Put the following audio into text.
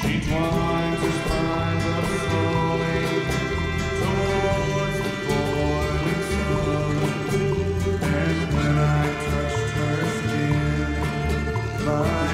She twines her spines up slowly towards the boiling sun. And when I touched her skin, my